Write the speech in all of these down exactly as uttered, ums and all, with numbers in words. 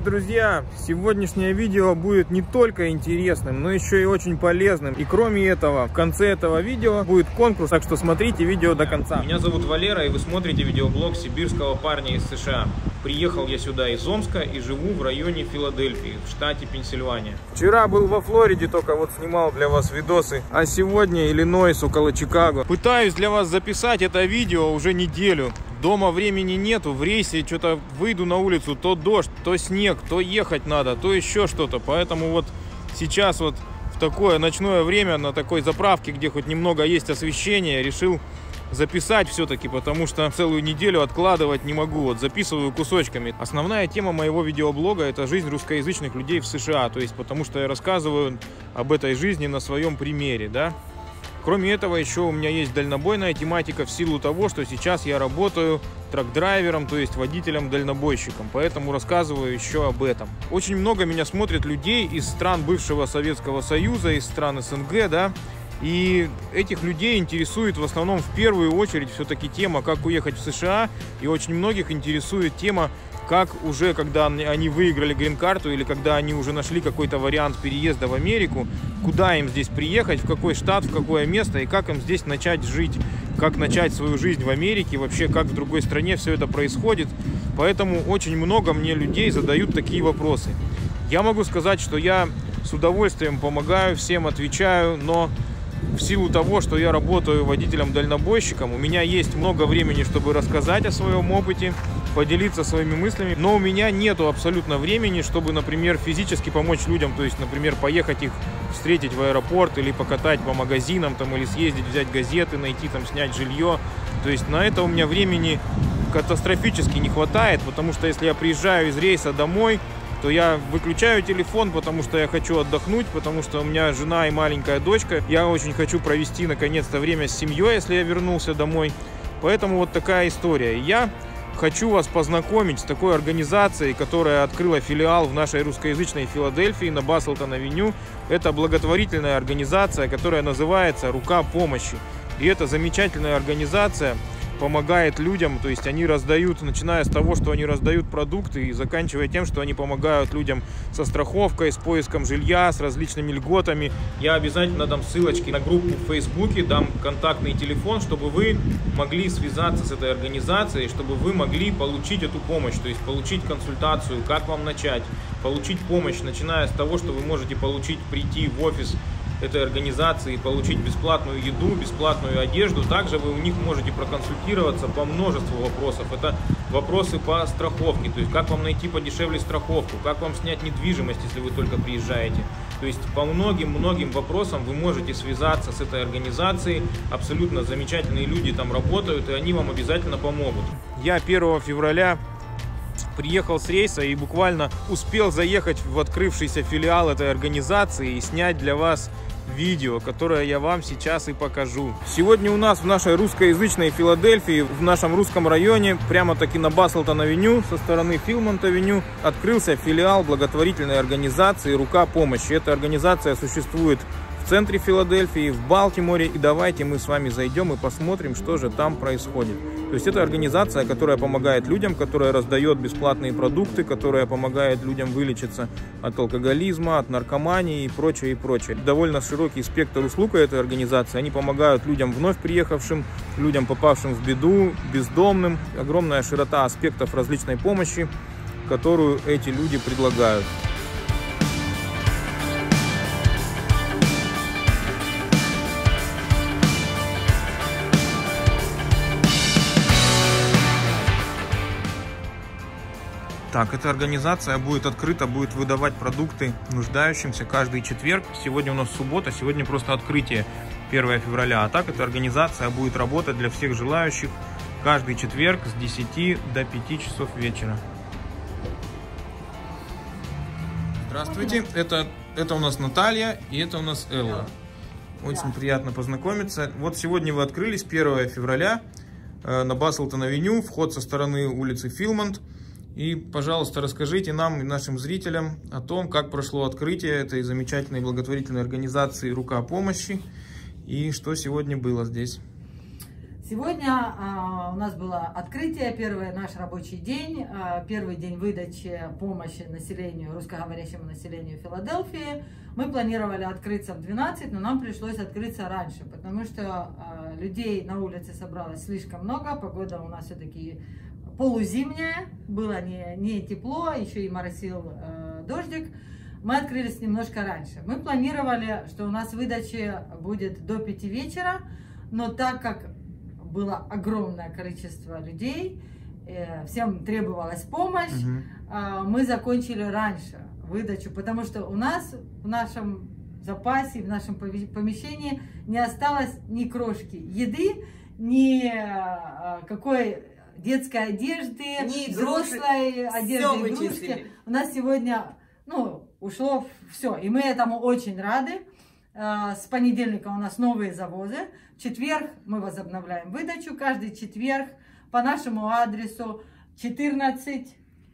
друзья! Сегодняшнее видео будет не только интересным, но еще и очень полезным. И кроме этого, в конце этого видео будет конкурс, так что смотрите видео до конца. Меня зовут Валера, и вы смотрите видеоблог сибирского парня из США. Приехал я сюда из Омска и живу в районе Филадельфии, в штате Пенсильвания. Вчера был во Флориде, только вот снимал для вас видосы, а сегодня Иллинойс, около Чикаго. Пытаюсь для вас записать это видео уже неделю. Дома времени нету, в рейсе что-то выйду на улицу, то дождь, то снег, то ехать надо, то еще что-то. Поэтому вот сейчас вот в такое ночное время на такой заправке, где хоть немного есть освещение, решил записать все-таки, потому что целую неделю откладывать не могу. Вот записываю кусочками. Основная тема моего видеоблога — это жизнь русскоязычных людей в США. То есть потому что я рассказываю об этой жизни на своем примере, да. Кроме этого, еще у меня есть дальнобойная тематика в силу того, что сейчас я работаю трак-драйвером, то есть водителем-дальнобойщиком. Поэтому рассказываю еще об этом. Очень много меня смотрят людей из стран бывшего Советского Союза, из стран СНГ, да. И этих людей интересует в основном в первую очередь все-таки тема, как уехать в США. И очень многих интересует тема, как уже, когда они выиграли грин-карту или когда они уже нашли какой-то вариант переезда в Америку, куда им здесь приехать, в какой штат, в какое место и как им здесь начать жить, как начать свою жизнь в Америке, вообще как в другой стране все это происходит. Поэтому очень много мне людей задают такие вопросы. Я могу сказать, что я с удовольствием помогаю, всем отвечаю, но в силу того, что я работаю водителем-дальнобойщиком, у меня есть много времени, чтобы рассказать о своем опыте, поделиться своими мыслями, но у меня нету абсолютно времени, чтобы, например, физически помочь людям, то есть, например, поехать их встретить в аэропорт или покатать по магазинам, там, или съездить, взять газеты, найти, там, снять жилье. То есть на это у меня времени катастрофически не хватает, потому что если я приезжаю из рейса домой, то я выключаю телефон, потому что я хочу отдохнуть, потому что у меня жена и маленькая дочка. Я очень хочу провести наконец-то время с семьей, если я вернулся домой. Поэтому вот такая история. Я хочу вас познакомить с такой организацией, которая открыла филиал в нашей русскоязычной Филадельфии на Баслтон-авеню. Это благотворительная организация, которая называется «Рука помощи». И эта замечательная организация помогает людям, то есть они раздают, начиная с того, что они раздают продукты, и заканчивая тем, что они помогают людям со страховкой, с поиском жилья, с различными льготами. Я обязательно дам ссылочки на группу в Фейсбуке, дам контактный телефон, чтобы вы могли связаться с этой организацией, чтобы вы могли получить эту помощь, то есть получить консультацию, как вам начать, получить помощь, начиная с того, что вы можете получить, прийти в офис этой организации, получить бесплатную еду, бесплатную одежду. Также вы у них можете проконсультироваться по множеству вопросов. Это вопросы по страховке, то есть как вам найти подешевле страховку, как вам снять недвижимость, если вы только приезжаете. То есть по многим-многим вопросам вы можете связаться с этой организацией. Абсолютно замечательные люди там работают, и они вам обязательно помогут. Я первого февраля приехал с рейса и буквально успел заехать в открывшийся филиал этой организации и снять для вас видео, которое я вам сейчас и покажу. Сегодня у нас в нашей русскоязычной Филадельфии, в нашем русском районе, прямо-таки на Баслтон-авеню, со стороны Филмонт-авеню, открылся филиал благотворительной организации «Рука помощи». Эта организация существует в центре Филадельфии, в Балтиморе, и давайте мы с вами зайдем и посмотрим, что же там происходит. То есть это организация, которая помогает людям, которая раздает бесплатные продукты, которая помогает людям вылечиться от алкоголизма, от наркомании и прочее, и прочее. Довольно широкий спектр услуг этой организации. Они помогают людям вновь приехавшим, людям, попавшим в беду, бездомным. Огромная широта аспектов различной помощи, которую эти люди предлагают. Так, эта организация будет открыта, будет выдавать продукты нуждающимся каждый четверг. Сегодня у нас суббота, сегодня просто открытие, первого февраля. А так эта организация будет работать для всех желающих каждый четверг с десяти до пяти часов вечера. Здравствуйте, это, это у нас Наталья и это у нас Элла. Очень приятно познакомиться. Вот сегодня вы открылись первого февраля э, на Баслтон-авеню, вход со стороны улицы Филмонт. И, пожалуйста, расскажите нам и нашим зрителям о том, как прошло открытие этой замечательной благотворительной организации «Рука помощи» и что сегодня было здесь. Сегодня а, у нас было открытие, первый наш рабочий день, а, первый день выдачи помощи населению, русскоговорящему населению Филадельфии. Мы планировали открыться в двенадцать, но нам пришлось открыться раньше, потому что а, людей на улице собралось слишком много, погода у нас все-таки полузимняя, было не, не тепло, еще и моросил а, дождик. Мы открылись немножко раньше. Мы планировали, что у нас выдача будет до пяти вечера, но так как было огромное количество людей, всем требовалась помощь, uh-huh. мы закончили раньше выдачу, потому что у нас в нашем запасе, в нашем помещении не осталось ни крошки еды, ни какой детской одежды, ни взрослой одежды, игрушки. У нас сегодня, ну, ушло все, и мы этому очень рады. С понедельника у нас новые завозы. В четверг мы возобновляем выдачу. Каждый четверг по нашему адресу четырнадцать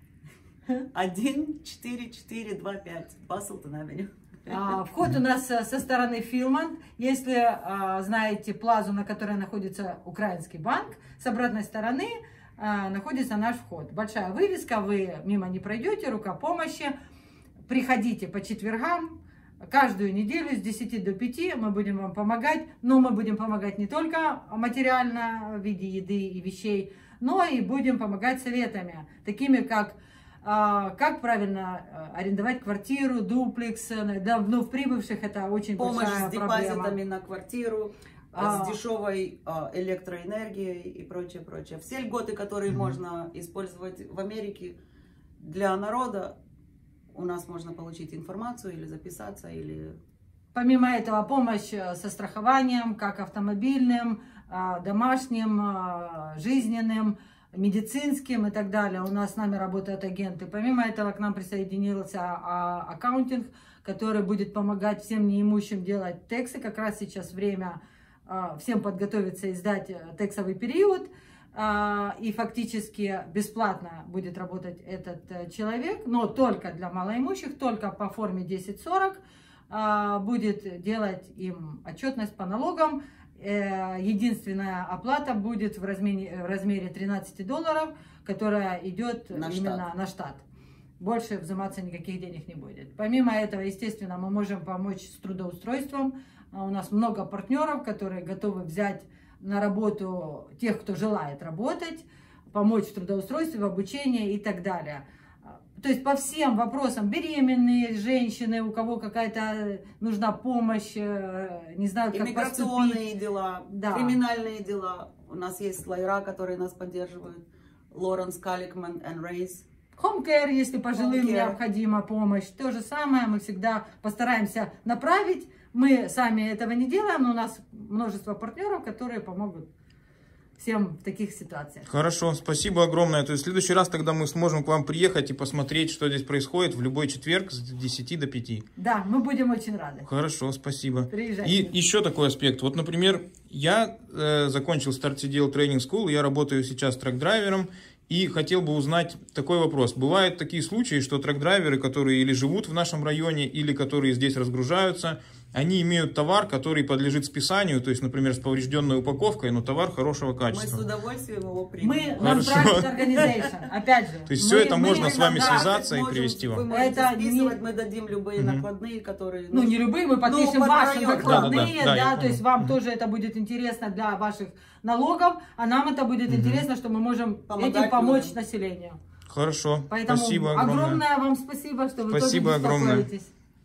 один четыре четыре два пять Баслтон-авеню. Вход у нас со стороны Филмонт. Если а, знаете плазу, на которой находится Украинский банк, с обратной стороны а, находится наш вход. Большая вывеска, вы мимо не пройдете, рука помощи. Приходите по четвергам. Каждую неделю с десяти до пяти мы будем вам помогать, но мы будем помогать не только материально в виде еды и вещей, но и будем помогать советами, такими как как правильно арендовать квартиру, дуплекс, да, ну, в прибывших это очень помощь большая с депозитами проблема. На квартиру, а, с дешевой электроэнергией и прочее, прочее. Все льготы, которые mm-hmm. можно использовать в Америке для народа, у нас можно получить информацию или записаться, или... Помимо этого, помощь со страхованием, как автомобильным, домашним, жизненным, медицинским и так далее. У нас с нами работают агенты. Помимо этого, к нам присоединился аккаунтинг, который будет помогать всем неимущим делать тексы. Как раз сейчас время всем подготовиться и сдать тексовый период. И фактически бесплатно будет работать этот человек, но только для малоимущих, только по форме десять сорок, будет делать им отчетность по налогам. Единственная оплата будет в размере, в размере тринадцати долларов, которая идет на именно штат. на штат. Больше взиматься никаких денег не будет. Помимо этого, естественно, мы можем помочь с трудоустройством. У нас много партнеров, которые готовы взять на работу тех, кто желает работать, помочь в трудоустройстве, в обучении и так далее. То есть по всем вопросам, беременные женщины, у кого какая-то нужна помощь, не знаю, как иммиграционные поступить. дела, да. Криминальные дела. У нас есть лайра, которые нас поддерживают. Лоренс Каликман и Рейс. Home care, если пожилым необходима помощь. То же самое мы всегда постараемся направить. Мы сами этого не делаем, но у нас множество партнеров, которые помогут всем в таких ситуациях. Хорошо, спасибо огромное. То есть в следующий раз тогда мы сможем к вам приехать и посмотреть, что здесь происходит в любой четверг с десяти до пяти. Да, мы будем очень рады. Хорошо, спасибо. Приезжайте. И еще такой аспект. Вот, например, я э, закончил Start си ди эл Training School, я работаю сейчас трак-драйвером. И хотел бы узнать такой вопрос. Бывают такие случаи, что трак-драйверы, которые или живут в нашем районе, или которые здесь разгружаются, они имеют товар, который подлежит списанию, то есть, например, с поврежденной упаковкой, но товар хорошего качества. Мы с удовольствием его примем. Мы non-profit organization, опять же. То есть все это можно с вами связаться и привезти вам. Вы можете списывать, мы дадим любые накладные, которые... Ну, не любые, мы подпишем ваши накладные, да, то есть вам тоже это будет интересно для ваших налогов, а нам это будет интересно, что мы можем этим помочь населению. Хорошо, поэтому спасибо огромное. Огромное вам спасибо, что вы спасибо тоже беспокоитесь.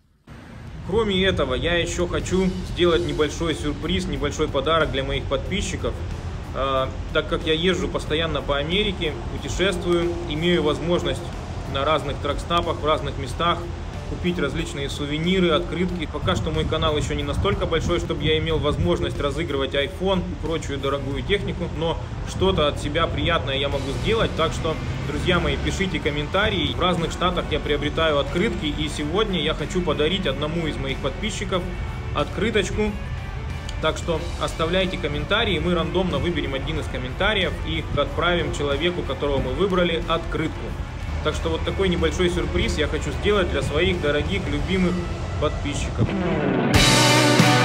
Кроме этого, я еще хочу сделать небольшой сюрприз, небольшой подарок для моих подписчиков. Э, так как я езжу постоянно по Америке, путешествую, имею возможность на разных тракстапах, в разных местах купить различные сувениры, открытки. Пока что мой канал еще не настолько большой, чтобы я имел возможность разыгрывать iPhone и прочую дорогую технику, но что-то от себя приятное я могу сделать. Так что, друзья мои, пишите комментарии. В разных штатах я приобретаю открытки, и сегодня я хочу подарить одному из моих подписчиков открыточку. Так что оставляйте комментарии, мы рандомно выберем один из комментариев и отправим человеку, которого мы выбрали, открытку. Так что вот такой небольшой сюрприз я хочу сделать для своих дорогих, любимых подписчиков.